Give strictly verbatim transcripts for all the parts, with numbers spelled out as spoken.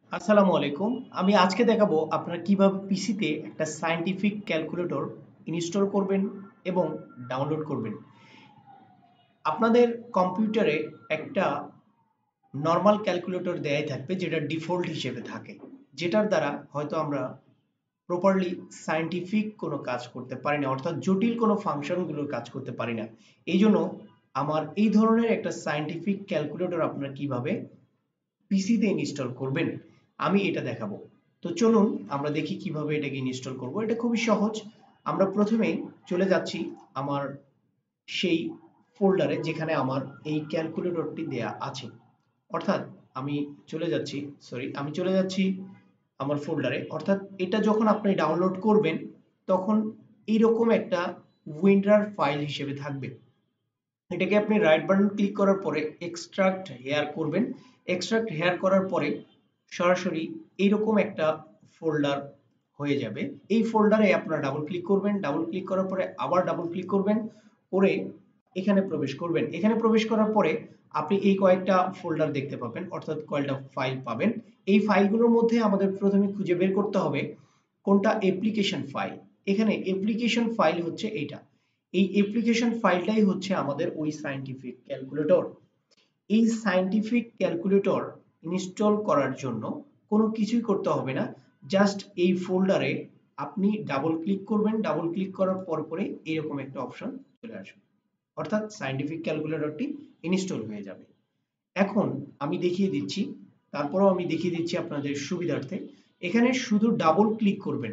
আসসালামু আলাইকুম। আমি আজকে দেখাবো আপনারা কিভাবে পিসিতে একটা সায়েন্টিফিক ক্যালকুলেটর ইনস্টল করবেন এবং ডাউনলোড করবেন। আপনাদের কম্পিউটারে একটা নরমাল ক্যালকুলেটর দেয়াই থাকবে যেটা ডিফল্ট হিসেবে থাকে। যেটার দ্বারা হয়তো আমরা প্রপারলি সায়েন্টিফিক কোনো কাজ করতে পারি না, অর্থাৎ জটিল কোনো ফাংশনগুলোর কাজ করতে পারি না। এই জন্য আমার এই ধরনের একটা সায়েন্টিফিক ক্যালকুলেটর আপনারা কিভাবে পিসিতে ইনস্টল করবেন আমি এটা দেখাবো। তো চলুন আমরা দেখি কিভাবে এটাকে ইনস্টল করব। এটা খুবই সহজ। আমরা প্রথমেই চলে যাচ্ছি আমার সেই ফোল্ডারে যেখানে আমার এই ক্যালকুলেটরটি দেয়া আছে। অর্থাৎ আমি চলে যাচ্ছি সরি আমি চলে যাচ্ছি আমার ফোল্ডারে। অর্থাৎ এটা যখন আপনি ডাউনলোড করবেন তখন এইরকম একটা উইন্ডার ফাইল হিসেবে থাকবে। এটাকে আপনি রাইট বাটন ক্লিক করার পরে এক্সট্রাক্ট হেয়ার করবেন। এক্সট্রাক্ট হেয়ার করার পরে সরাসরি এইরকম একটা ফোল্ডার হয়ে যাবে। এই ফোল্ডারে আপনারা ডাবল ক্লিক করবেন। ডাবল ক্লিক করার পরে আবার ডাবল ক্লিক করবেন, করে এখানে প্রবেশ করবেন। এখানে প্রবেশ করার পরে আপনি এই কয়েকটা ফোল্ডার দেখতে পাবেন, অর্থাৎ কয়েকটা ফাইল পাবেন। এই ফাইলগুলোর মধ্যে আমাদের প্রথমে খুঁজে বের করতে হবে কোনটা অ্যাপ্লিকেশন ফাইল। এখানে অ্যাপ্লিকেশন ফাইল হচ্ছে এইটা। এই অ্যাপ্লিকেশন ফাইলটাই হচ্ছে আমাদের ওই সায়েন্টিফিক ক্যালকুলেটর। এই সায়েন্টিফিক ক্যালকুলেটর ইনস্টল করার জন্য কোনো কিছুই করতে হবে না। জাস্ট এই ফোল্ডারে আপনি ডাবল ক্লিক করবেন। ডাবল ক্লিক করার পর পরে এরকম একটা অপশন চলে আসবে, অর্থাৎ সায়েন্টিফিক ক্যালকুলেটরটি ইনস্টল হয়ে যাবে। এখন আমি দেখিয়ে দিচ্ছি, তারপরেও আমি দেখিয়ে দিচ্ছি আপনাদের সুবিধার্থে। এখানে শুধু ডাবল ক্লিক করবেন,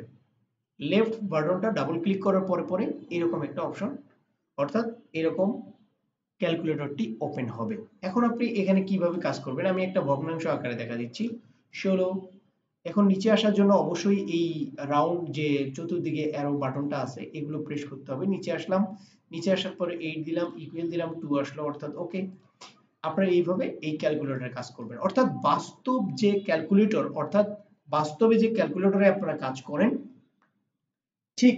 লেফট বাটনটা ডাবল ক্লিক করার পরে পরে এরকম একটা অপশন, অর্থাৎ এরকম ক্যালকুলেটরটি ওপেন হবে। এখন আপনি এখানে কিভাবে কাজ করবেন আমি একটা ভগ্নাংশ আকারে দেখা দিচ্ছি। ষোলো। এখন নিচে আসার জন্য অবশ্যই এই রাউন্ড যে চতুর্দিকে অ্যারো বাটনটা আছে এগুলো প্রেস করতে হবে। নিচে আসলাম, নিচে আসার পরে এইট দিলাম, ইকুয়াল দিলাম, টু আসলো, অর্থাৎ ওকে। আপনারা এইভাবে এই ক্যালকুলেটরে কাজ করবেন, অর্থাৎ বাস্তব যে ক্যালকুলেটর, অর্থাৎ বাস্তবে যে ক্যালকুলেটরে আপনারা কাজ করেন ঠিক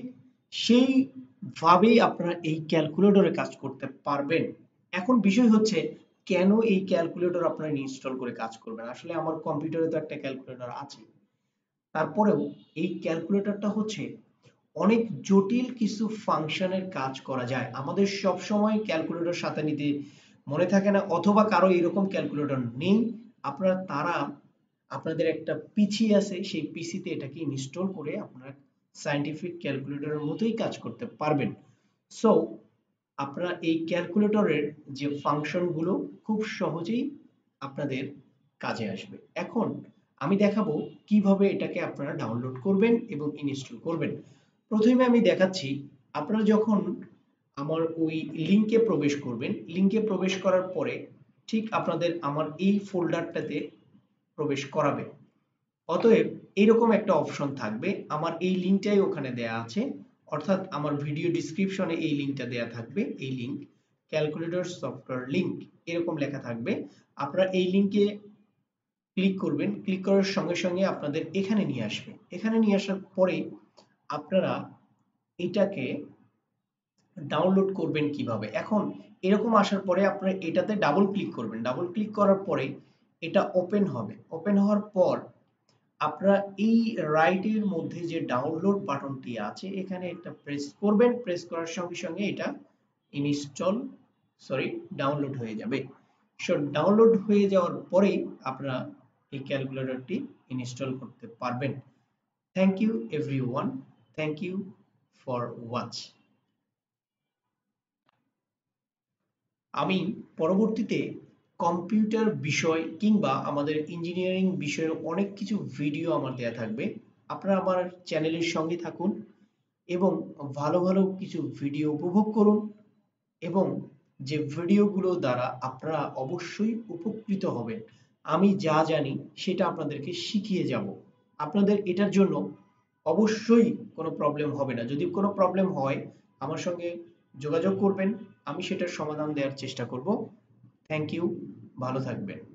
সেইভাবেই আপনারা এই ক্যালকুলেটরে কাজ করতে পারবেন। এখন বিষয় হচ্ছে কেন এই ক্যালকুলেটর আপনারা ইনস্টল করে কাজ করবেন। আসলে আমার কম্পিউটারে তো একটা ক্যালকুলেটর আছে, তারপরেও এই ক্যালকুলেটরটা হচ্ছে অনেক জটিল কিছু ফাংশনের কাজ করা যায়। আমাদের সব সময় ক্যালকুলেটর সাথে নিতে মনে থাকে না, অথবা কারো এরকম ক্যালকুলেটর নেই, আপনারা তারা আপনাদের একটা পিসি আছে, সেই পিসিতে এটাকে ইনস্টল করে আপনারা সায়েন্টিফিক ক্যালকুলেটরের মতোই কাজ করতে পারবেন। সো আপনারা এই ক্যালকুলেটরের যে ফাংশনগুলো খুব সহজেই আপনাদের কাজে আসবে। এখন আমি দেখাবো কিভাবে এটাকে আপনারা ডাউনলোড করবেন এবং ইনস্টল করবেন। প্রথমে আমি দেখাচ্ছি, আপনারা যখন আমার ওই লিঙ্কে প্রবেশ করবেন, লিঙ্কে প্রবেশ করার পরে ঠিক আপনাদের আমার এই ফোল্ডারটাতে প্রবেশ করাবে। অতএব এরকম একটা অপশন থাকবে, আমার এই লিঙ্কটাই ওখানে দেয়া আছে, অর্থাৎ আমার ভিডিও ডিসক্রিপশনে এই লিঙ্কটা দেয়া থাকবে। এই লিঙ্ক ক্যালকুলেটর সফটওয়্যার লিঙ্ক এরকম লেখা থাকবে। আপনারা এই লিঙ্কে ক্লিক করবেন, ক্লিক করার সঙ্গে সঙ্গে আপনাদের এখানে নিয়ে আসবে। এখানে নিয়ে আসার পরে আপনারা এটাকে ডাউনলোড করবেন কিভাবে। এখন এরকম আসার পরে আপনারা এটাতে ডাবল ক্লিক করবেন। ডাবল ক্লিক করার পরে এটা ওপেন হবে। ওপেন হওয়ার পর আপনারা এই রাইটের মধ্যে যে ডাউনলোড বাটনটি আছে এখানে একটা প্রেস করবেন। প্রেস করার সঙ্গে সঙ্গে এটা ইনস্টল সরি ডাউনলোড হয়ে যাবে। সো ডাউনলোড হয়ে যাওয়ার পরেই আপনারা এই ক্যালকুলেটরটি ইনস্টল করতে পারবেন। Thank you everyone, thank you for watch. আমি পরবর্তীতে কম্পিউটার বিষয় কিংবা আমাদের ইঞ্জিনিয়ারিং বিষয়ের অনেক কিছু ভিডিও আমার দেয়া থাকবে। আপনারা আমার চ্যানেলের সঙ্গে থাকুন এবং ভালো ভালো কিছু ভিডিও উপভোগ করুন, এবং যে ভিডিওগুলো দ্বারা আপনারা অবশ্যই উপকৃত হবেন। আমি যা জানি সেটা আপনাদেরকে শিখিয়ে যাব। আপনাদের এটার জন্য অবশ্যই কোনো প্রবলেম হবে না। যদি কোনো প্রবলেম হয় আমার সঙ্গে যোগাযোগ করবেন, আমি সেটার সমাধান দেওয়ার চেষ্টা করব। থ্যাংক ইউ, ভালো থাকবেন।